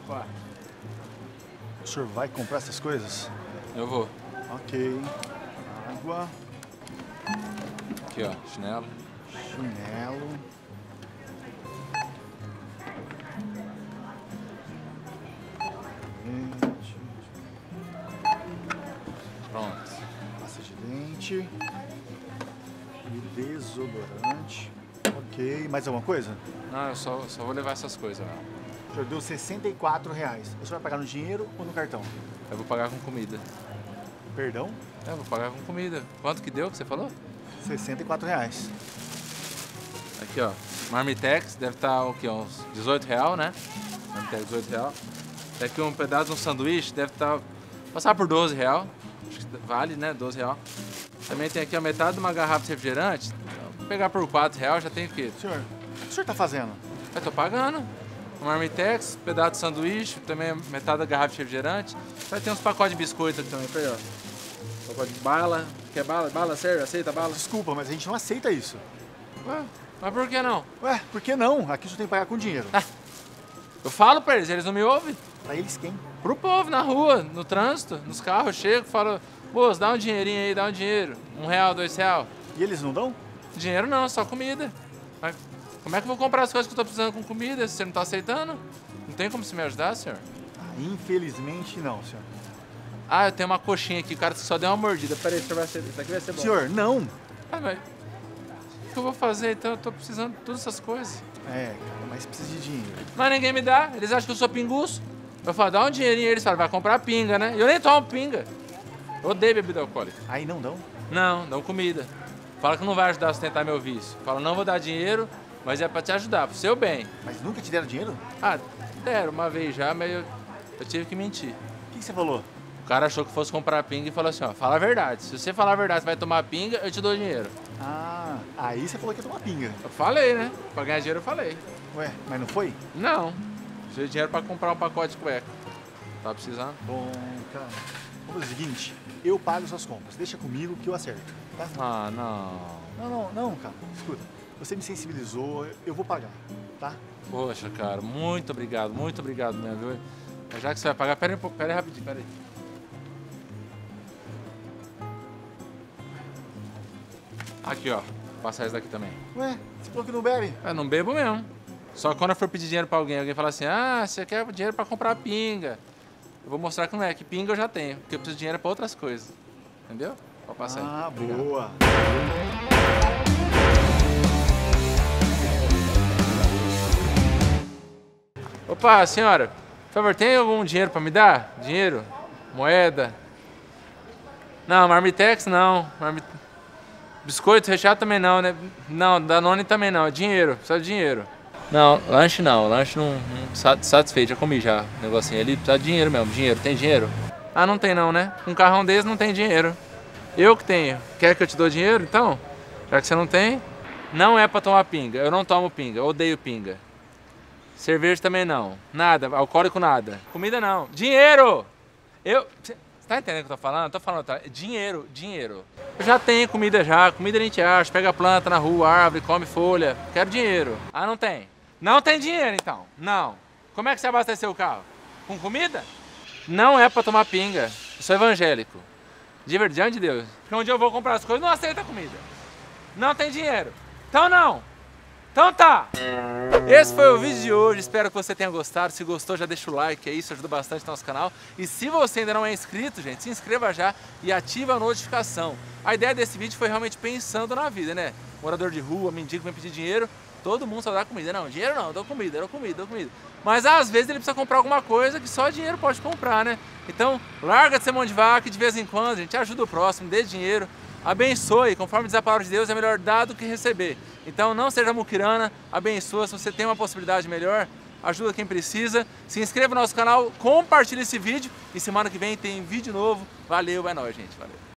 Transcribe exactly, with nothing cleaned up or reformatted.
Opa. O senhor vai comprar essas coisas? Eu vou. Ok. Água. Aqui, ó, chinelo. Chinelo. Dente. Pronto. Pasta de dente. E desodorante. Ok. Mais alguma coisa? Não, eu só, só vou levar essas coisas, ó. O senhor deu sessenta e quatro reais. O senhor vai pagar no dinheiro ou no cartão? Eu vou pagar com comida. Perdão? É, eu vou pagar com comida. Quanto que deu que você falou? sessenta e quatro reais. Aqui, ó. Marmitex deve estar o quê? Uns dezoito reais, né? Marmitex, dezoito reais. Aqui um pedaço de um sanduíche deve estar... Passar por doze reais. Acho que vale, né? doze reais. Também tem aqui a metade de uma garrafa de refrigerante. Vou pegar por quatro reais, já tem o quê? Senhor, o que o senhor tá fazendo? Eu tô pagando. Um Marmitex, pedaço de sanduíche, também metade da garrafa de refrigerante. Vai ter uns pacotes de biscoito aqui também, peraí, ó. Pacote de bala. Quer bala? Bala, sério? Aceita bala? Desculpa, mas a gente não aceita isso. Ué, mas por que não? Ué, por que não? Aqui o senhor tem que pagar com dinheiro. Ah, eu falo pra eles, eles não me ouvem. Pra eles quem? Pro povo, na rua, no trânsito, nos carros, eu chego e falo, moço, dá um dinheirinho aí, dá um dinheiro. Um real, dois real. E eles não dão? Dinheiro não, só comida. Mas como é que eu vou comprar as coisas que eu tô precisando com comida se você não tá aceitando? Não tem como você me ajudar, senhor? Ah, infelizmente não, senhor. Ah, eu tenho uma coxinha aqui, o cara só deu uma mordida. Peraí, isso, vai ser, isso aqui vai ser bom. Senhor, não! Ah, mas o que eu vou fazer então? Eu tô precisando de todas essas coisas. É, cara, mas precisa de dinheiro. Mas ninguém me dá, eles acham que eu sou pinguço. Eu falo, dá um dinheirinho, eles falam, vai comprar pinga, né? E eu nem tomo pinga. Eu odeio bebida alcoólica. Aí não dão? Não, dão comida. Fala que não vai ajudar a sustentar meu vício. Fala, não vou dar dinheiro, mas é pra te ajudar, pro seu bem. Mas nunca te deram dinheiro? Ah, deram uma vez já, mas eu, eu tive que mentir. O que, que você falou? O cara achou que fosse comprar pinga e falou assim, ó, fala a verdade. Se você falar a verdade, você vai tomar pinga, eu te dou dinheiro. Ah, aí você falou que ia tomar pinga. Eu falei, né? Pra ganhar dinheiro eu falei. Ué, mas não foi? Não. Preciso de dinheiro pra comprar um pacote de cueca. Tá precisando? Bom, cara, vamos fazer o seguinte, eu pago suas compras. Deixa comigo que eu acerto, tá? Ah, não. Não, não, não, cara. Escuta, você me sensibilizou, eu vou pagar, tá? Poxa, cara, muito obrigado, muito obrigado mesmo, viu? Mas já que você vai pagar, pera aí um pouco, pera aí rapidinho, pera aí. Aqui, ó, vou passar esse daqui também. Ué, você falou que não bebe? Eu não bebo mesmo. Só que quando eu for pedir dinheiro pra alguém, alguém fala assim, ah, você quer dinheiro pra comprar pinga. Eu vou mostrar que não é, que pinga eu já tenho, porque eu preciso de dinheiro pra outras coisas. Entendeu? Pode passar aí. Ah, Obrigado. boa. Opa, senhora, por favor, tem algum dinheiro pra me dar? Dinheiro? Moeda? Não, Marmitex não. Marmit... Biscoito recheado também não, né? Não, Danone também não. Dinheiro, precisa de dinheiro. Não, lanche não, lanche não, não satisfeito, já comi já o negocinho ali, precisa de dinheiro mesmo, dinheiro, tem dinheiro? Ah, não tem não, né? Um carrão desse não tem dinheiro. Eu que tenho, quer que eu te dou dinheiro então? Já que você não tem, não é pra tomar pinga, eu não tomo pinga, eu odeio pinga. Cerveja também não, nada, alcoólico nada. Comida não, dinheiro! Eu... Você tá entendendo o que eu tô falando? Eu tô falando, tá? Dinheiro, dinheiro. Eu já tenho comida já, comida a gente acha, pega planta na rua, árvore, come folha, quero dinheiro. Ah, não tem? Não tem dinheiro, então. Não. Como é que você abasteceu o carro? Com comida? Não é pra tomar pinga. Eu sou evangélico. De verdade, de Deus. Porque onde eu vou comprar as coisas, não aceita comida. Não tem dinheiro. Então não. Então tá. Esse foi o vídeo de hoje. Espero que você tenha gostado. Se gostou, já deixa o like aí. Isso ajuda bastante no nosso canal. E se você ainda não é inscrito, gente, se inscreva já e ativa a notificação. A ideia desse vídeo foi realmente pensando na vida, né? Morador de rua, mendigo, vem pedir dinheiro. Todo mundo só dá comida. Não, dinheiro não, dou comida, dou comida, dou comida. Mas às vezes ele precisa comprar alguma coisa que só dinheiro pode comprar, né? Então, larga de ser mão de vaca e de vez em quando, a gente ajuda o próximo, dê dinheiro, abençoe. Conforme diz a palavra de Deus, é melhor dar do que receber. Então, não seja muquirana, abençoa. Se você tem uma possibilidade melhor, ajuda quem precisa. Se inscreva no nosso canal, compartilhe esse vídeo e semana que vem tem vídeo novo. Valeu, é nóis, gente. Valeu.